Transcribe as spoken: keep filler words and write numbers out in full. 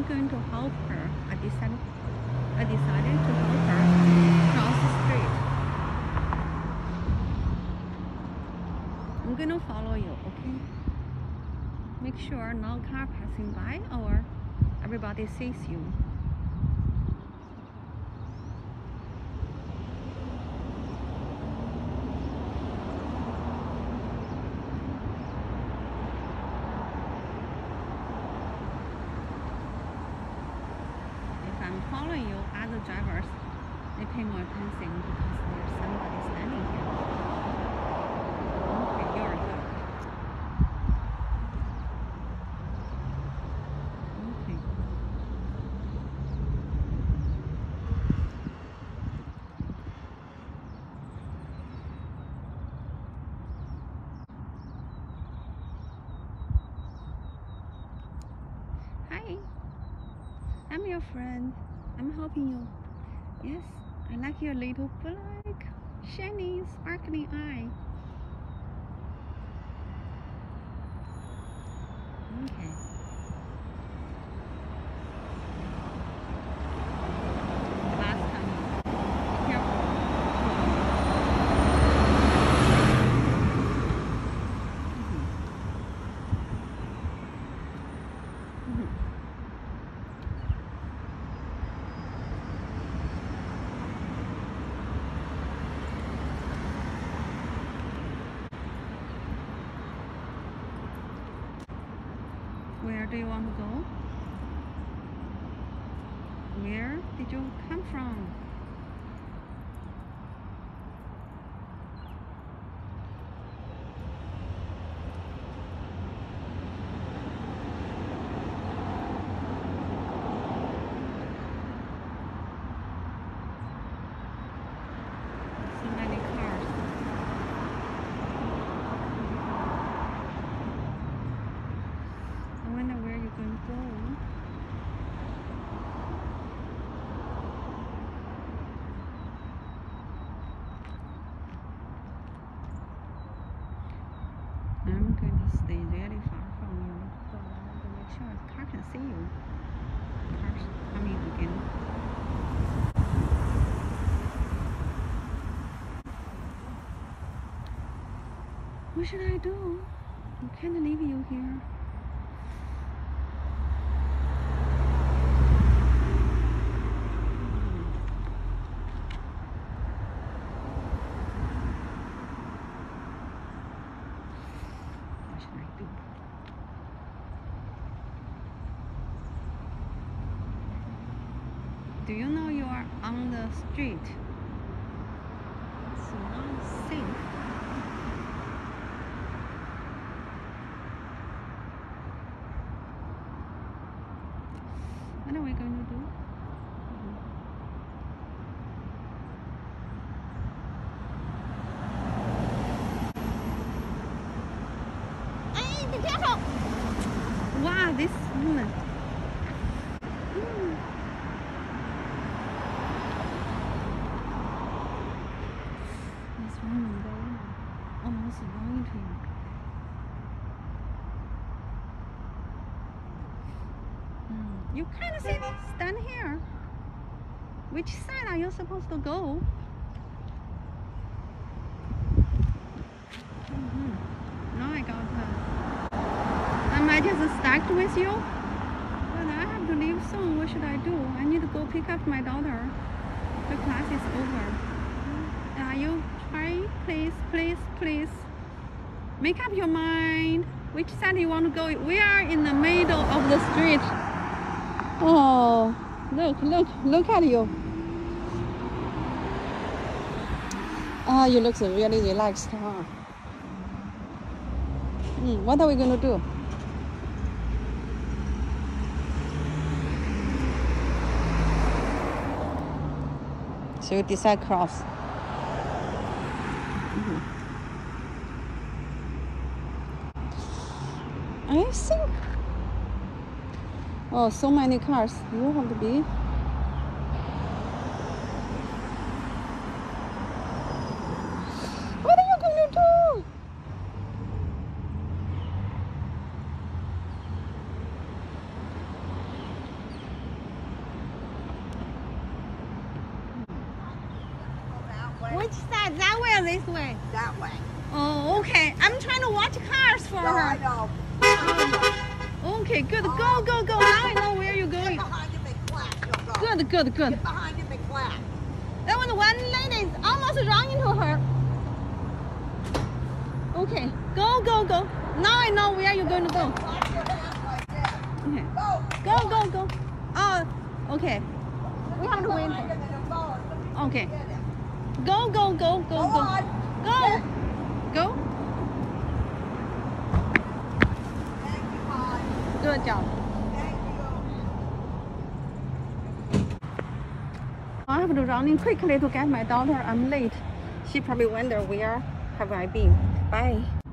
going to help her. I decided, I decided to help her cross the street. I'm going to follow you, okay? Make sure no car passing by or everybody sees you. Following you, other drivers, they pay more attention because there's somebody standing here. Okay, you're good. Okay. Hi, I'm your friend. I'm helping you. Yes, I like your little black, shiny, sparkling eye. Okay. Last time. Be careful. Mm-hmm. Mm-hmm. Where do you want to go? Where did you come from? So many cars. I wonder where you're going to go. I'm going to stay really far from you, so I want to make sure the car can see you. Cars coming again. What should I do? I can't leave you here. What should I do? Do you know you are on the street? It's not safe. What are we going to do? Hey, be careful! Wow, this woman. Hmm. This woman there, almost going to you. You kind of sit, stand here. Which side are you supposed to go? Mm-hmm. Now I got her. Am I just stuck with you? But I have to leave soon. What should I do? I need to go pick up my daughter. The class is over. Are you trying? Please, please, please. Make up your mind. Which side you want to go? We are in the middle of the street. Oh, look, look, look at you. Ah, you look really relaxed, huh? Mm, what are we going to do? So you decide cross. Mm-hmm. I think. Oh, so many cars. You have to be. What are you going to do? Which side? That way or this way? That way. Oh, okay. I'm trying to watch cars for No, her. I know. Okay, good. Go, go, go. Now I know where you're Get going. behind him and clap. You'll go. Good, good, good. Get behind him and clap. That was one lady almost ran into her. Okay, go, go, go. Now I know where you're going to go. Clap your hands like that. Okay. Go. Go, go, go. Oh, okay. We have to wait. Behind him and he'll go. Let me Okay. get him. Go, go, go, go, Go go. on. Go. Go. Thank you, Hon. Good job. Thank you. I have to run in quickly to get my daughter. I'm late. She probably wonder where have I been. Bye.